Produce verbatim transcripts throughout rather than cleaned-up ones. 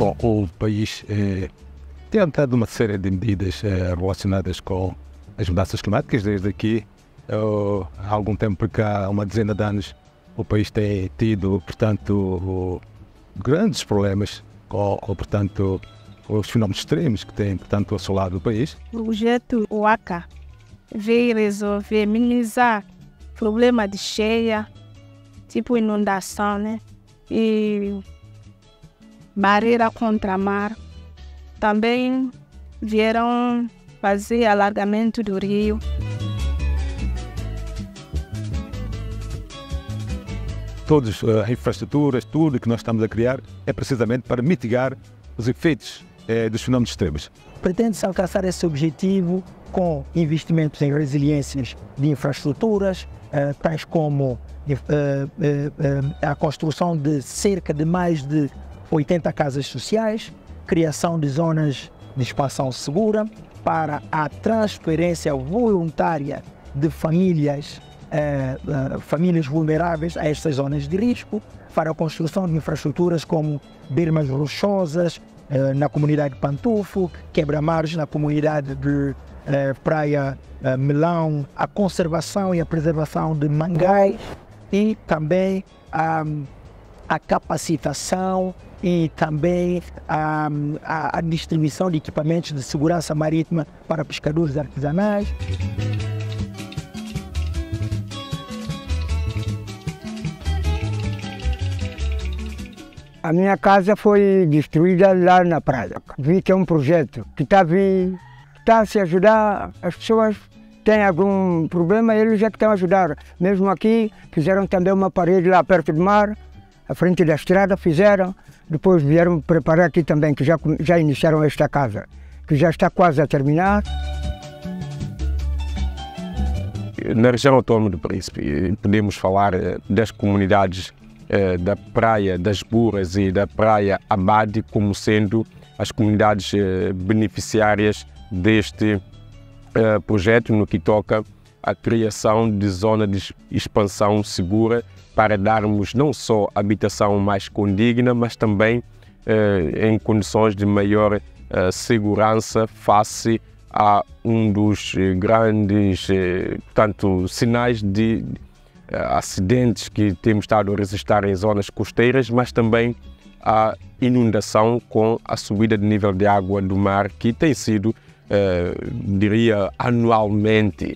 Bom, o país eh, tem adotado uma série de medidas eh, relacionadas com as mudanças climáticas. Desde aqui, uh, há algum tempo para cá, uma dezena de anos, o país tem tido, portanto, o, grandes problemas com, com, portanto, os fenómenos extremos que têm, portanto, assolado o país. O projeto O A C A veio resolver, minimizar o problema de cheia, tipo inundação, né? E barreira contra mar. Também vieram fazer alargamento do rio. Todas as infraestruturas, tudo que nós estamos a criar é precisamente para mitigar os efeitos eh, dos fenómenos extremos. Pretende-se alcançar esse objetivo com investimentos em resiliências de infraestruturas, eh, tais como eh, eh, eh, a construção de cerca de mais de oitenta casas sociais, criação de zonas de expansão segura para a transferência voluntária de famílias, eh, eh, famílias vulneráveis a estas zonas de risco, para a construção de infraestruturas como bermas rochosas eh, na comunidade de Pantufo, quebra-mares na comunidade de eh, Praia eh, Melão, a conservação e a preservação de mangás e também a, a capacitação e também a, a, a distribuição de equipamentos de segurança marítima para pescadores artesanais. A minha casa foi destruída lá na praia. Vi que é um projeto que está tá a se ajudar, as pessoas têm algum problema, eles já estão a ajudar. Mesmo aqui, fizeram também uma parede lá perto do mar, à frente da estrada, fizeram. Depois vieram preparar aqui também, que já, já iniciaram esta casa, que já está quase a terminar. Na região autónoma do Príncipe, podemos falar das comunidades eh, da Praia das Burras e da Praia Abade como sendo as comunidades eh, beneficiárias deste eh, projeto no que toca à criação de zona de expansão segura para darmos não só habitação mais condigna, mas também eh, em condições de maior eh, segurança face a um dos grandes eh, portanto, sinais de eh, acidentes que temos estado a registrar em zonas costeiras, mas também a inundação com a subida de nível de água do mar, que tem sido, eh, diria, anualmente.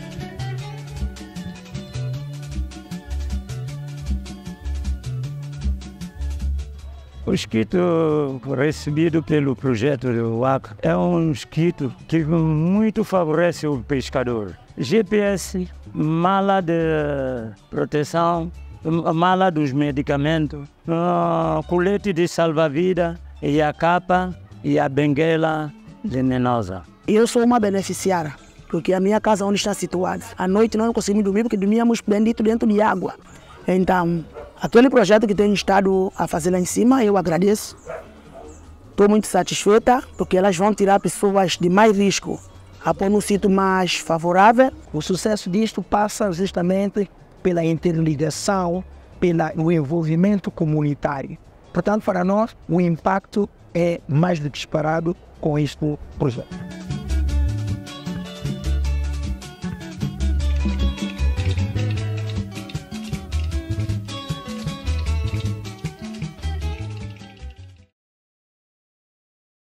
O escrito recebido pelo projeto do U A C A é um escrito que muito favorece o pescador. G P S, mala de proteção, mala dos medicamentos, uh, colete de salva-vida e a capa e a benguela venenosa. Eu sou uma beneficiária, porque a minha casa onde está situada, à noite não conseguimos dormir porque dormíamos bendito dentro de água. Então, aquele projeto que tenho estado a fazer lá em cima, eu agradeço. Estou muito satisfeita, porque elas vão tirar pessoas de mais risco a pôr num sítio mais favorável. O sucesso disto passa justamente pela interligação, pelo envolvimento comunitário. Portanto, para nós, o impacto é mais do que esperado com este projeto.